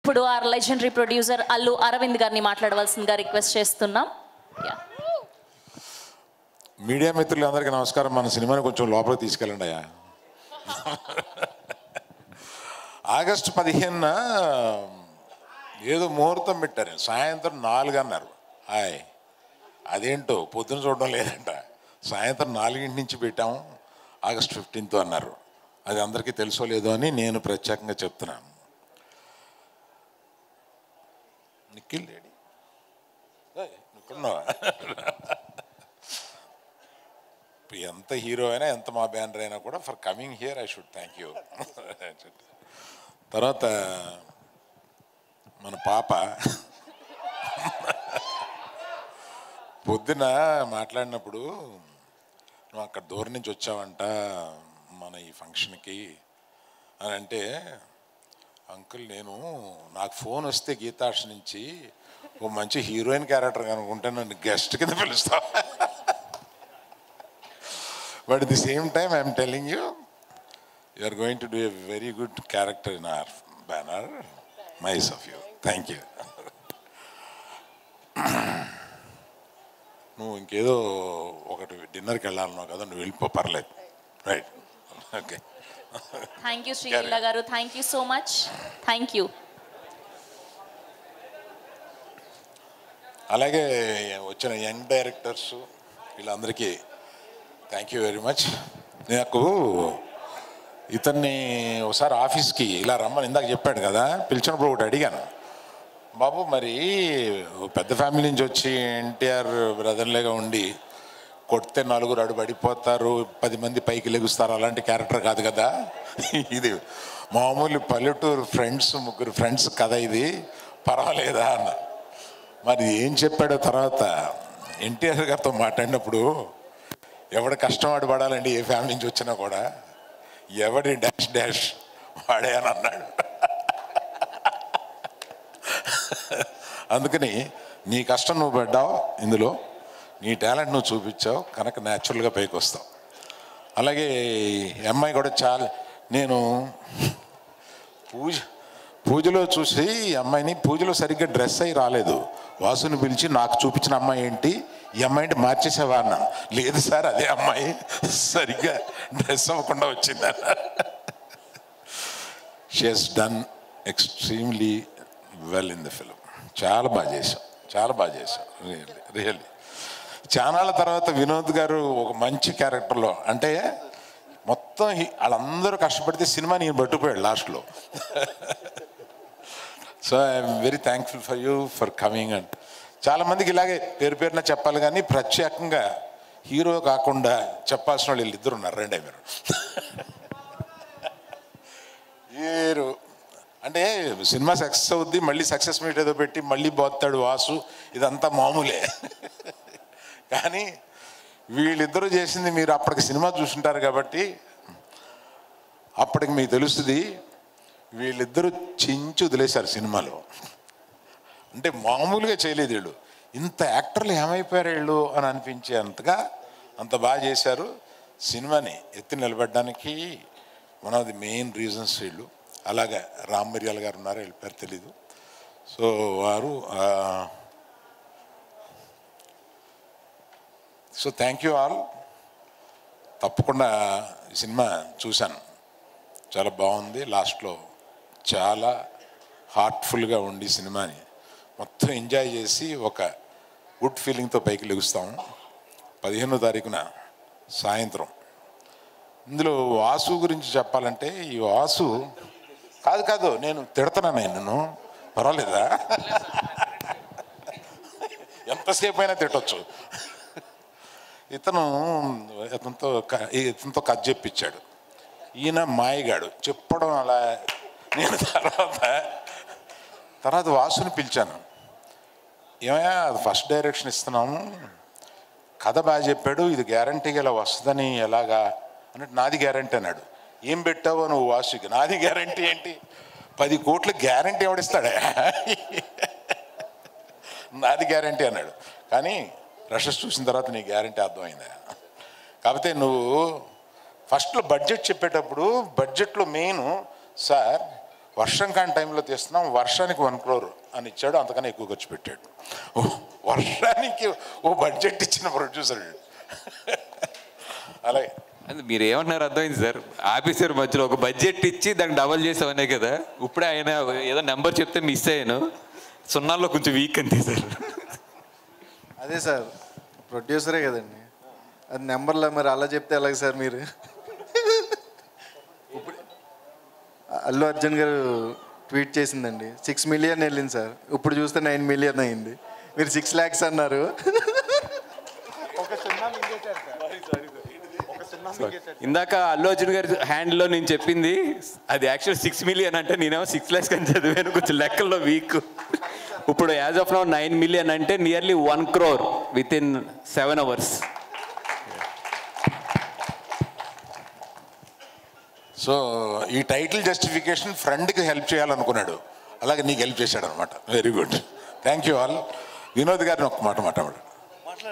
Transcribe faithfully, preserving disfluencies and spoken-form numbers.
ఇప్పుడు ఆ legendary producer Allu Arvind గారిని మాట్లాడవలసిందిగా రిక్వెస్ట్ చేస్తున్నాం. మీడియా మిత్రులందరికీ నమస్కారం. మన సినిమాని కొంచెం లోపలికి తీసుకెళ్ళండి అయ్యా. ఆగస్టు పదిహేనున ఏదో ముహూర్తం పెట్టారు, సాయంత్రం నాలుగు అన్నారు. హాయ్, అదేంటో పొద్దున చూడడం లేదంట, సాయంత్రం నాలుగింటి నుంచి పెట్టాము, ఆగస్ట్ ఫిఫ్టీన్త్ అన్నారు. అది అందరికీ తెలుసో లేదో అని నేను ప్రత్యేకంగా చెప్తున్నాను. నిఖిల్ లేడీ ఇక్కడున్నావా? ఎంత హీరో అయినా ఎంత మా బ్యానర్ అయినా కూడా for coming here I should thank you. తర్వాత మన పాప పొద్దున మాట్లాడినప్పుడు, నువ్వు అక్కడ దూరం నుంచి వచ్చావంట మన ఈ ఫంక్షన్కి అని అంటే, అంకుల్ నేను నాకు ఫోన్ వస్తే గీతాష్ నుంచి ఓ మంచి హీరోయిన్ క్యారెక్టర్ అనుకుంటే నన్ను గెస్ట్ కింద పిలుస్తా. But at the same time I am telling you, you are going to do a very good character in our banner. Nice of you. Thank you. నువ్వు ఇంకేదో ఒకటి డిన్నర్కి వెళ్ళాలన్నావు కదా, నువ్వు వెళ్ళిపో, పర్లేదు. Right, okay. Thank you Sreeleela garu, thank you so much. Thank you. అలాగే వచ్చిన యంగ్ డైరెక్టర్స్ వీళ్ళందరికీ థ్యాంక్ యూ వెరీ మచ్. నాకు ఇతన్ని ఒకసారి ఆఫీస్కి ఇలా రమ్మని ఇందాక చెప్పాడు కదా, పిలిచినప్పుడు ఒకటి అడిగాను, బాబు మరి పెద్ద ఫ్యామిలీ నుంచి వచ్చి ఎన్టీఆర్ బ్రదర్లేగా ఉండి కొడితే నలుగురు అడు పడిపోతారు, పది మంది పైకి లెగుస్తారు, అలాంటి క్యారెక్టర్ కాదు కదా ఇది, మామూలు పల్లెటూరు ఫ్రెండ్స్, ముగ్గురు ఫ్రెండ్స్ కథ, ఇది పర్వాలేదా అన్న. మరి ఏం చెప్పాడో తర్వాత ఎన్టీఆర్ గారితో మాట్లాడినప్పుడు, ఎవడి కష్టం వాడు పడాలండి ఏ ఫ్యామిలీ నుంచి వచ్చినా కూడా, ఎవడి డాష్ డాష్ వాడే అని అన్నాడు. అందుకని నీ కష్టం నువ్వు పడ్డావు, ఇందులో నీ టాలెంట్ నువ్వు చూపించావు కనుక న్యాచురల్గా పైకి వస్తావు. అలాగే అమ్మాయి కూడా చాలా, నేను పూజ పూజలో చూసి అమ్మాయిని, పూజలో సరిగ్గా డ్రెస్ అయి రాలేదు, వాసుని పిలిచి నాకు చూపించిన అమ్మాయి ఏంటి, ఈ అమ్మాయిని మార్చేసేవా అన్న. లేదు సార్, అదే అమ్మాయి సరిగ్గా డ్రెస్ అవ్వకుండా వచ్చింది. She has done extremely well in the film. చాలా బాగా చేశాం, చాలా బాగా చేశాం, రియల్లీ రియల్లీ. చానాళ్ళ తర్వాత వినోద్ గారు ఒక మంచి క్యారెక్టర్లో, అంటే మొత్తం వాళ్ళందరూ కష్టపడితే సినిమా నేను పట్టుకుపోయాడు లాస్ట్లో. So I'm very thankful for you for coming. And చాలామందికి ఇలాగే పేరు పేరున చెప్పాలి, కానీ ప్రత్యేకంగా హీరో కాకుండా చెప్పాల్సిన వాళ్ళు వీళ్ళు ఇద్దరు ఉన్నారు. రెండే మీరు ఏరు అంటే సినిమా సక్సెస్ అవుద్ది, మళ్ళీ సక్సెస్ మీట్ ఏదో పెట్టి మళ్ళీ పోతాడు వాసు, ఇదంతా మామూలే. కానీ వీళ్ళిద్దరూ చేసింది మీరు అప్పటికి సినిమా చూసుంటారు కాబట్టి అప్పటికి మీకు తెలుస్తుంది, వీళ్ళిద్దరూ చించి వదిలేశారు సినిమాలో. అంటే మామూలుగా చేయలేదు వీళ్ళు, ఇంత యాక్టర్లు ఏమైపోయారు వీళ్ళు అని అనిపించేంతగా అంత బాగా చేశారు. సినిమాని ఎత్తి నిలబెట్టడానికి one of the main reasons వీళ్ళు. అలాగే రామ్ మిర్యాల గారు ఉన్నారు, వీళ్ళ పేరు తెలీదు. సో వారు, సో థ్యాంక్ యూ ఆల్. తప్పకుండా ఈ సినిమా చూశాను, చాలా బాగుంది. లాస్ట్లో చాలా హార్ట్ఫుల్గా ఉండి సినిమాని మొత్తం ఎంజాయ్ చేసి ఒక గుడ్ ఫీలింగ్తో పైకి లెగుస్తాము. పదిహేనో తారీఖున సాయంత్రం. ఇందులో వాసు గురించి చెప్పాలంటే, ఈ వాసు కాదు కాదు నేను తిడతాను, నేను పర్వాలేదా, ఎంతసేపు అయినా తిట్టొచ్చు. ఇతను ఇతనితో ఇతనితో కథ చెప్పించాడు, ఈయన మాయగాడు చెప్పడం. అలా నేను తర్వాత తర్వాత వాసుని పిలిచాను, ఏమయ్యా ఫస్ట్ డైరెక్షన్ ఇస్తున్నాము, కథ బాగా చెప్పాడు, ఇది గ్యారంటీగా ఇలా వస్తుందని ఎలాగా అన్నట్టు, నాది గ్యారంటీ అన్నాడు. ఏం పెట్టావో నువ్వు వాసుకి? నాది గ్యారంటీ ఏంటి, పది కోట్ల గ్యారంటీ ఎవడిస్తాడా, నాది గ్యారంటీ అన్నాడు. కానీ రషెస్ చూసిన తర్వాత నీ గ్యారంటీ అర్థమైందా. కాకపోతే నువ్వు ఫస్ట్లో బడ్జెట్ చెప్పేటప్పుడు బడ్జెట్లో మెయిన్ సార్ వర్షం కాని టైంలో తీస్తున్నాం, వర్షానికి వన్ క్రోర్ అని ఇచ్చాడు, అంతకన్నా ఎక్కువ ఖర్చు పెట్టాడు. ఓ వర్షానికి ఓ బడ్జెట్ ఇచ్చిన ప్రొడ్యూసర్. అలాగే అది మీరు ఏమన్నారు అర్థమైంది సార్. ఆఫీసర్ మధ్యలో ఒక బడ్జెట్ ఇచ్చి దాన్ని డబల్ చేసామనే కదా. ఇప్పుడే ఆయన ఏదో నెంబర్ చెప్తే మిస్ అయ్యాను, సున్నాల్లో కొంచెం వీక్ అంతే సార్. అదే సార్ ప్రొడ్యూసరే కదండి, అది నెంబర్లో మరి అలా చెప్తే ఎలాగ సార్ మీరు? ఇప్పుడు అల్లు అర్జున్ గారు ట్వీట్ చేసిందండి, సిక్స్ మిలియన్ వెళ్ళింది సార్, ఇప్పుడు చూస్తే నైన్ మిలియన్ అయింది, మీరు సిక్స్ ల్యాక్స్ అన్నారు. ఇందాక అల్లు అర్జున్ గారి హ్యాండ్లో నేను చెప్పింది అది యాక్చువల్ సిక్స్ మిలియన్ అంటే నేనేమో సిక్స్ ల్యాక్స్ అని చదివాను, కొంచెం లెక్కల్లో వీక్. ఇప్పుడు as of now nine million అంటే nearly one crore within seven hours. So ఈ టైటిల్ జస్టిఫికేషన్ ఫ్రెండ్కి హెల్ప్ చేయాలనుకున్నాడు, అలాగే నీకు హెల్ప్ చేశాడు అనమాట. Very good, thank you all. Vinod garu ఒక్క మాట మాట్లాడు.